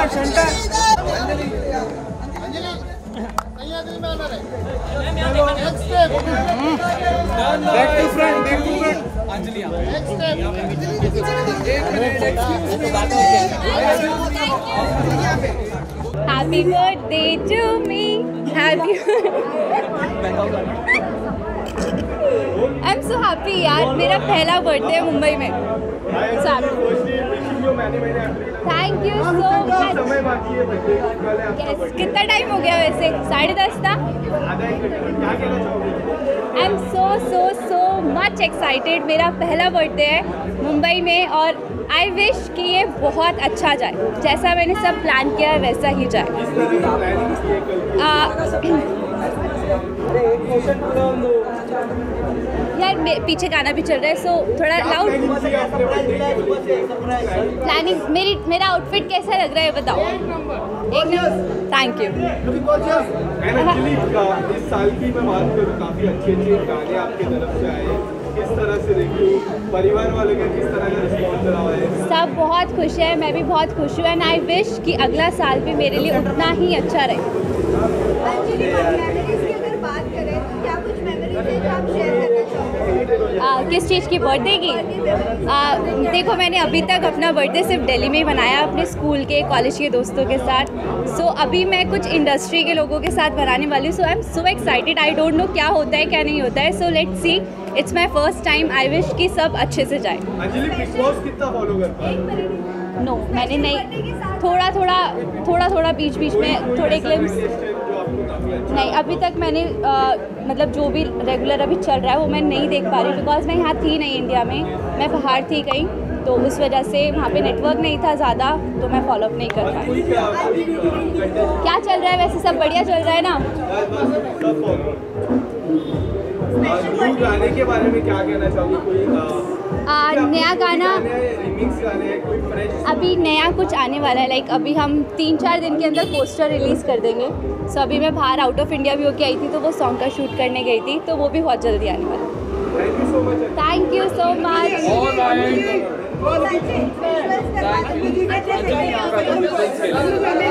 Happy birthday to me. Happy. I'm so happy यार, मेरा पहला बर्थडे है मुंबई में। Thank you so much. कितना टाइम हो गया वैसे? 10:30 था। I am so much excited. मेरा पहला बर्थडे है मुंबई में और आई विश कि ये बहुत अच्छा जाए। जैसा मैंने सब प्लान किया है वैसा ही जाए। यार पीछे गाना भी चल रहा है सो थोड़ा लाउड। प्लानिंग मेरा आउटफिट कैसा लग रहा है बताओ? एक थैंक यू। इस साल की मैं बात करूँ, काफ़ी अच्छे गाने आपकी तरफ से आए, किस तरह से देखिए परिवार वालों का किस तरह का रिस्पॉन्स रहा है? सब बहुत खुश है, मैं भी बहुत खुश हूँ एंड आई विश कि अगला साल भी मेरे लिए उतना ही अच्छा रहे। किस चीज़ की? बर्थडे की? देखो मैंने अभी तक अपना बर्थडे सिर्फ दिल्ली में ही मनाया अपने स्कूल के कॉलेज के दोस्तों के साथ। सो अभी मैं कुछ इंडस्ट्री के लोगों के साथ बनाने वाली हूँ। So I am so excited. I don't know क्या होता है क्या नहीं होता है। So let's see. It's my first time. I wish कि सब अच्छे से जाए। अंजलि बिग बॉस कितना फॉलो करता है? नो मैंने नहीं, थोड़ा बीच में थोड़े क्लिप्स। नहीं अभी तक मैंने मतलब जो भी रेगुलर अभी चल रहा है वो मैं नहीं देख पा रही बिकॉज मैं यहाँ थी नहीं इंडिया में, मैं बाहर थी कहीं, तो उस वजह से वहाँ पे नेटवर्क नहीं था ज़्यादा, तो मैं फॉलोअप नहीं कर पाई। क्या चल रहा है वैसे? सब बढ़िया चल रहा है ना? गाने के बारे में क्या कहना चाहोगे? कोई नया गाना अभी नया कुछ आने वाला है। लाइक अभी हम 3-4 दिन के अंदर पोस्टर रिलीज़ कर देंगे। सो अभी मैं बाहर आउट ऑफ इंडिया भी होके आई थी, तो वो सॉन्ग का शूट करने गई थी, तो वो भी बहुत जल्दी आने वाला है। Thank you so much.